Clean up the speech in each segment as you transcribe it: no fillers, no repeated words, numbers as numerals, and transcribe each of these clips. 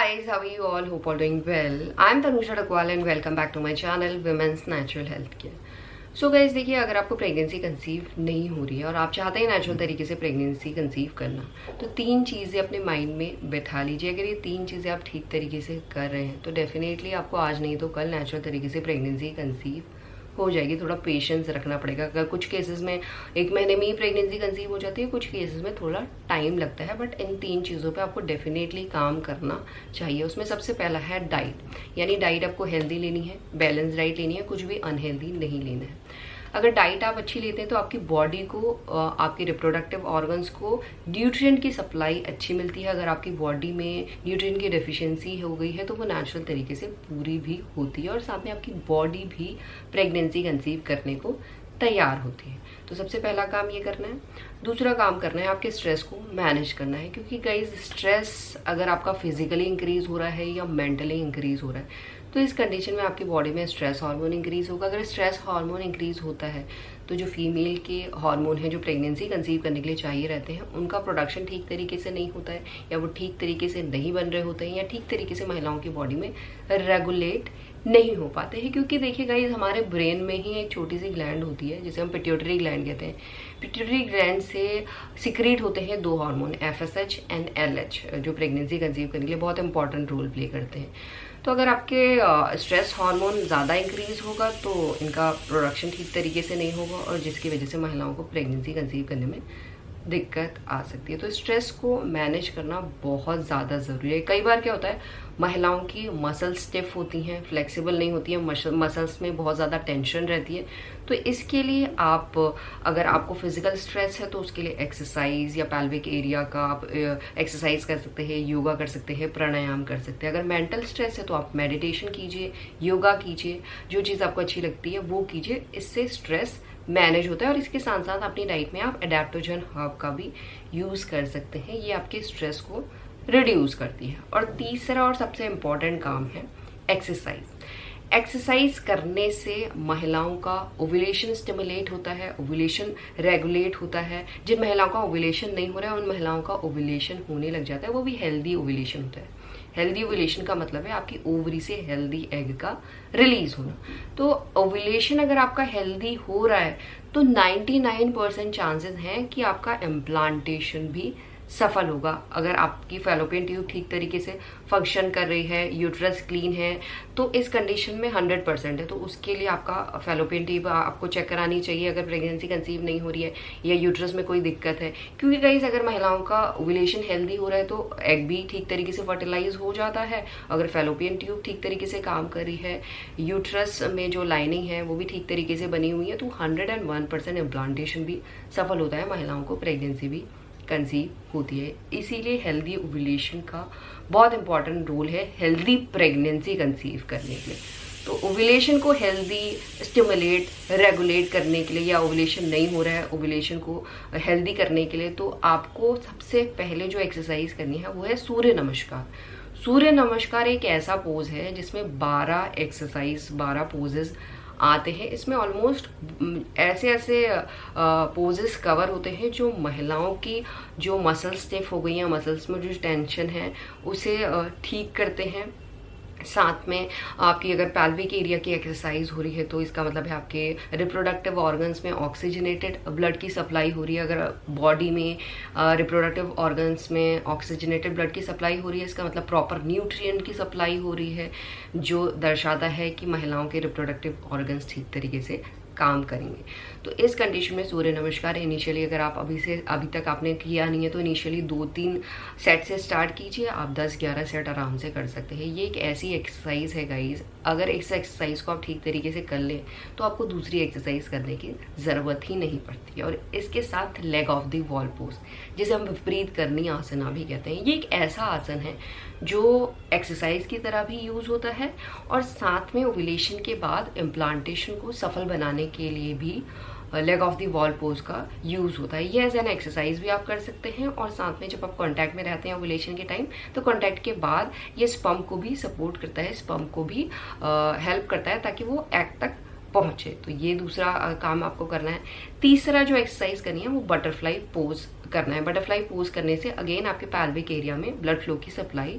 guys, how are you all? Hope all doing well. I'm Tanusha Dakwal and welcome back to my channel Women's Natural Health Care. So guys देखिए, अगर आपको pregnancy conceive नहीं हो रही है और आप चाहते हैं नेचुरल तरीके से प्रेगनेंसी कंसीव करना, तो 3 चीज़ें अपने माइंड में बैठा लीजिए। अगर ये 3 चीज़ें आप ठीक तरीके से कर रहे हैं तो डेफिनेटली आपको आज नहीं तो कल नेचुरल तरीके से प्रेगनेंसी कंसीव हो जाएगी। थोड़ा पेशेंस रखना पड़ेगा। अगर कुछ केसेस में 1 महीने में ही प्रेगनेंसी कंसीव हो जाती है, कुछ केसेस में थोड़ा टाइम लगता है, बट इन 3 चीज़ों पे आपको डेफिनेटली काम करना चाहिए। उसमें सबसे पहला है डाइट, यानी डाइट आपको हेल्दी लेनी है, बैलेंस डाइट लेनी है, कुछ भी अनहेल्दी नहीं लेना है। अगर डाइट आप अच्छी लेते हैं तो आपकी बॉडी को, आपके रिप्रोडक्टिव ऑर्गन्स को न्यूट्रिएंट की सप्लाई अच्छी मिलती है। अगर आपकी बॉडी में न्यूट्रिएंट की डेफिशिएंसी हो गई है तो वो नेचुरल तरीके से पूरी भी होती है और साथ में आपकी बॉडी भी प्रेगनेंसी कंसीव करने को तैयार होती है। तो सबसे पहला काम ये करना है। दूसरा काम करना है, आपके स्ट्रेस को मैनेज करना है, क्योंकि गाइस स्ट्रेस अगर आपका फिजिकली इंक्रीज हो रहा है या मेंटली इंक्रीज हो रहा है तो इस कंडीशन में आपकी बॉडी में स्ट्रेस हार्मोन इंक्रीज होगा। अगर स्ट्रेस हार्मोन इंक्रीज होता है तो जो फीमेल के हार्मोन हैं जो प्रेगनेंसी कंसीव करने के लिए चाहिए रहते हैं, उनका प्रोडक्शन ठीक तरीके से नहीं होता है, या वो ठीक तरीके से नहीं बन रहे होते हैं, या ठीक तरीके से महिलाओं की बॉडी में रेगुलेट नहीं हो पाते हैं। क्योंकि देखिए गाइस, हमारे ब्रेन में ही एक छोटी सी ग्लैंड होती है जिसे हम पिट्यूटरी ग्लैंड कहते हैं। पिट्यूटरी ग्लैंड से सिक्रीट होते हैं 2 हार्मोन, FSH एंड LH, जो प्रेगनेंसी कंसीव करने के लिए बहुत इंपॉर्टेंट रोल प्ले करते हैं। तो अगर आपके स्ट्रेस हार्मोन ज़्यादा इंक्रीज होगा तो इनका प्रोडक्शन ठीक तरीके से नहीं होगा, और जिसकी वजह से महिलाओं को प्रेगनेंसी कंसीव करने में दिक्कत आ सकती है। तो स्ट्रेस को मैनेज करना बहुत ज़्यादा ज़रूरी है। कई बार क्या होता है, महिलाओं की मसल्स स्टिफ होती हैं, फ्लेक्सिबल नहीं होती हैं, मसल्स में बहुत ज़्यादा टेंशन रहती है। तो इसके लिए आप, अगर आपको फिजिकल स्ट्रेस है तो उसके लिए एक्सरसाइज या पैल्विक एरिया का आप एक्सरसाइज कर सकते हैं, योगा कर सकते हैं, प्राणायाम कर सकते हैं। अगर मेंटल स्ट्रेस है तो आप मेडिटेशन कीजिए, योगा कीजिए, जो चीज़ आपको अच्छी लगती है वो कीजिए। इससे स्ट्रेस मैनेज होता है। और इसके साथ साथ अपनी डाइट में आप एडेप्टोजन हर्ब का भी यूज़ कर सकते हैं, ये आपके स्ट्रेस को रिड्यूस करती है। और तीसरा और सबसे इम्पॉर्टेंट काम है एक्सरसाइज। एक्सरसाइज करने से महिलाओं का ओव्यूलेशन स्टिमुलेट होता है, ओव्यूलेशन रेगुलेट होता है। जिन महिलाओं का ओव्यूलेशन नहीं हो रहा है उन महिलाओं का ओव्यूलेशन होने लग जाता है, वो भी हेल्दी ओव्यूलेशन होता है। हेल्दी ओव्यूलेशन का मतलब है आपकी ओवरी से हेल्दी एग का रिलीज होना। तो ओव्यूलेशन अगर आपका हेल्दी हो रहा है तो 99% चांसेस हैं कि आपका इम्प्लांटेशन भी सफल होगा। अगर आपकी फैलोपियन ट्यूब ठीक तरीके से फंक्शन कर रही है, यूट्रस क्लीन है, तो इस कंडीशन में 100% है। तो उसके लिए आपका फैलोपियन ट्यूब आपको चेक करानी चाहिए अगर प्रेगनेंसी कंसीव नहीं हो रही है या यूट्रस में कोई दिक्कत है। क्योंकि गाइस, अगर महिलाओं का ओव्यूलेशन हेल्दी हो रहा है तो एग भी ठीक तरीके से फर्टिलाइज हो जाता है। अगर फैलोपियन ट्यूब ठीक तरीके से काम कर रही है, यूट्रस में जो लाइनिंग है वो भी ठीक तरीके से बनी हुई है, तो 101% इम्प्लांटेशन भी सफल होता है, महिलाओं को प्रेगनेंसी भी कंसीव होती है। इसीलिए हेल्दी ओव्यूलेशन का बहुत इंपॉर्टेंट रोल है हेल्दी प्रेगनेंसी कंसीव करने के लिए। तो ओव्यूलेशन को हेल्दी स्टिमुलेट रेगुलेट करने के लिए, या ओव्यूलेशन नहीं हो रहा है ओव्यूलेशन को हेल्दी करने के लिए, तो आपको सबसे पहले जो एक्सरसाइज करनी है वो है सूर्य नमस्कार। सूर्य नमस्कार एक ऐसा पोज है जिसमें 12 पोजेस आते हैं। इसमें ऑलमोस्ट ऐसे पोजेस कवर होते हैं जो महिलाओं की जो मसल्स स्टिफ हो गई हैं, मसल्स में जो टेंशन है उसे ठीक करते हैं। साथ में आपकी अगर पैल्विक एरिया की एक्सरसाइज हो रही है तो इसका मतलब है आपके रिप्रोडक्टिव ऑर्गन्स में ऑक्सीजनेटेड ब्लड की सप्लाई हो रही है। अगर बॉडी में रिप्रोडक्टिव ऑर्गन्स में ऑक्सीजनेटेड ब्लड की सप्लाई हो रही है, इसका मतलब प्रॉपर न्यूट्रिएंट की सप्लाई हो रही है, जो दर्शाता है कि महिलाओं के रिप्रोडक्टिव ऑर्गन्स ठीक तरीके से काम करेंगे। तो इस कंडीशन में सूर्य नमस्कार इनिशियली, अगर आप अभी तक आपने किया नहीं है तो इनिशियली 2-3 सेट से स्टार्ट कीजिए। आप 10-11 सेट आराम से कर सकते हैं। ये एक ऐसी एक्सरसाइज है गाइज, अगर इस एक्सरसाइज को आप ठीक तरीके से कर लें तो आपको दूसरी एक्सरसाइज करने की ज़रूरत ही नहीं पड़ती है। और इसके साथ leg of the wall pose, जिसे हम विपरीत करनी आसना भी कहते हैं, ये एक ऐसा आसन है जो एक्सरसाइज की तरह भी यूज होता है और साथ में ओव्यूलेशन के बाद इम्प्लांटेशन को सफल बनाने के लिए भी leg of the wall pose का यूज होता है। ये एज एन एक्सरसाइज भी आप कर सकते हैं। और साथ में जब आप कांटेक्ट में रहते हैं ओव्यूलेशन के टाइम, तो कांटेक्ट के बाद ये स्पर्म को भी सपोर्ट करता है, स्पर्म को भी हेल्प करता है ताकि वो एग तक पहुंचे। तो ये दूसरा काम आपको करना है। तीसरा जो एक्सरसाइज करनी है वो बटरफ्लाई पोज करना है। बटरफ्लाई पोज करने से अगेन आपके पैल्विक एरिया में ब्लड फ्लो की सप्लाई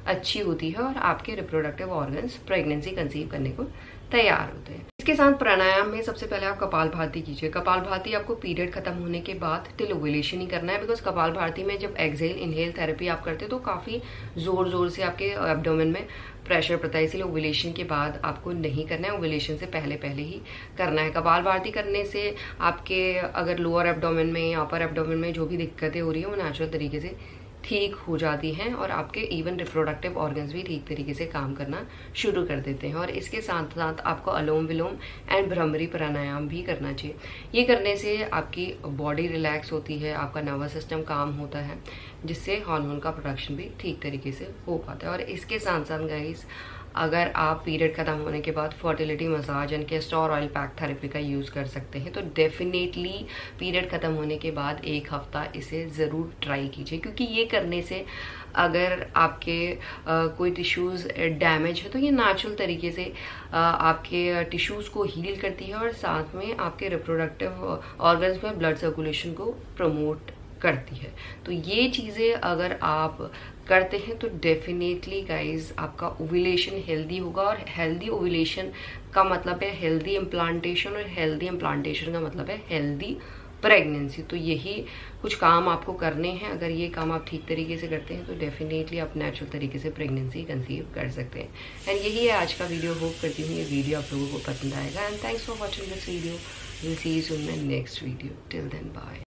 अच्छी होती है और आपके रिप्रोडक्टिव ऑर्गन्स प्रेगनेंसी कंसीव करने को तैयार होते हैं। इसके साथ प्राणायाम में सबसे पहले आप कपालभाति कीजिए। कपालभाति आपको पीरियड खत्म होने के बाद टिल ओव्यूलेशन ही करना है, बिकॉज कपालभाति में जब एक्सहेल इनहेल थेरेपी आप करते हो तो काफी जोर जोर से आपके एब्डोमेन में प्रेशर पड़ता है, इसलिए ओव्यूलेशन के बाद आपको नहीं करना है, ओव्यूलेशन से पहले पहले ही करना है। कपालभाति करने से आपके अगर लोअर एब्डोमेन में या अपर एब्डोमेन में जो भी दिक्कतें हो रही है वो नेचुरल तरीके से ठीक हो जाती हैं और आपके इवन रिप्रोडक्टिव ऑर्गन्स भी ठीक तरीके से काम करना शुरू कर देते हैं। और इसके साथ साथ आपको अलोम विलोम एंड भ्रमरी प्राणायाम भी करना चाहिए। ये करने से आपकी बॉडी रिलैक्स होती है, आपका नर्वस सिस्टम काम होता है, जिससे हार्मोन का प्रोडक्शन भी ठीक तरीके से हो पाता है। और इसके साथ साथ गाइस, अगर आप पीरियड खत्म होने के बाद fertility massage and castor oil pack therapy का यूज़ कर सकते हैं, तो डेफिनेटली पीरियड खत्म होने के बाद 1 हफ्ता इसे ज़रूर ट्राई कीजिए, क्योंकि ये करने से अगर आपके कोई टिश्यूज़ डैमेज है तो ये नेचुरल तरीके से आपके टिश्यूज़ को हील करती है और साथ में आपके रिप्रोडक्टिव ऑर्गन्स में ब्लड सर्कुलेशन को प्रमोट करती है। तो ये चीज़ें अगर आप करते हैं तो डेफिनेटली गाइज आपका ओव्यूलेशन हेल्दी होगा, और हेल्दी ओव्यूलेशन का मतलब है हेल्दी इम्प्लांटेशन, और हेल्दी इम्प्लांटेशन का मतलब है हेल्दी प्रेगनेंसी। तो यही कुछ काम आपको करने हैं। अगर ये काम आप ठीक तरीके से करते हैं तो डेफिनेटली आप नेचुरल तरीके से प्रेगनेंसी कंसीव कर सकते हैं। एंड यही है आज का वीडियो। होप करती हूँ ये वीडियो आप लोगों को पसंद आएगा। And thanks for watching this video. Will see you soon in next video. Till then bye.